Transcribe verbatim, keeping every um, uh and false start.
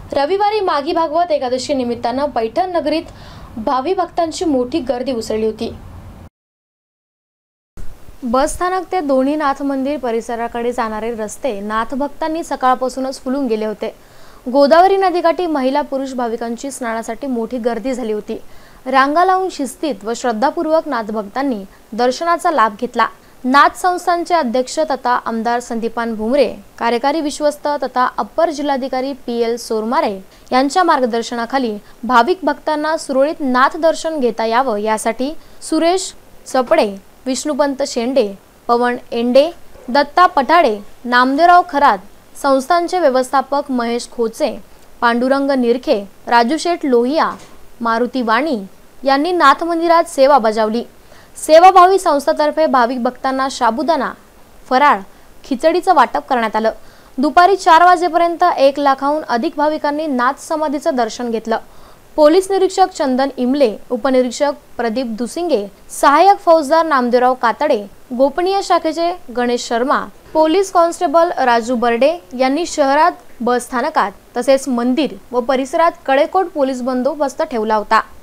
रविवारी माघी भागवत एकादशी निमित्तानं पैठण नगरीत भावी भक्तांची मोठी गर्दी उसळली होती। बस स्थानक ते दोन्ही नाथ मंदिर परिसराकडे जाणारे रस्ते नाथ भक्तांनी सकाळपासूनच फुलून गेले होते। गोदावरी नदीकाठी महिला पुरुष भाविकांची स्नानासाठी मोठी गर्दी झाली होती। रांगा लावून शिस्तीत व श्रद्धापूर्वक नाथ भक्तांनी दर्शनाचा लाभ घेतला। नाथ संस्थानचे अध्यक्ष तथा आमदार संदीपान भुमरे, कार्यकारी विश्वस्त तथा अप्पर जिल्हाधिकारी पी एल सोरमारे यांच्या मार्गदर्शनाखाली भाविक भक्तांना सुरळीत नाथ दर्शन घेता यावं यासाठी सुरेश चपडे, विष्णुपंत शेंडे, पवन एंडे, दत्ता पठाडे, नामदेवराव खरात, संस्थानचे व्यवस्थापक महेश खोचे, पांडुरंग निरखे, राजू शेठ लोहिया, मारुती वाणी यांनी नाथ मंदिरात सेवा बजावली। सेवाभावी संस्थातर्फे भाविक भक्तांना साबुदाणा, फराळ, खिचडीचं वाटप करण्यात आलं। दुपारी चार वाजेपर्यंत एक लाखाहून अधिक भाविकांनी नाथ समाधीचं दर्शन घेतलं। पोलीस निरीक्षक चंदन इमले, उपनिरीक्षक प्रदीप दुसिंगे, सहाय्यक फौजदार नामदेवराव कातडे, गोपनीय शाखेचे गणेश शर्मा, पोलीस कॉन्स्टेबल राजू बर्डे यांनी शहरात, बस स्थानकात तसेच मंदिर व परिसरात कडेकोट पोलीस बंदोबस्त ठेवला होता।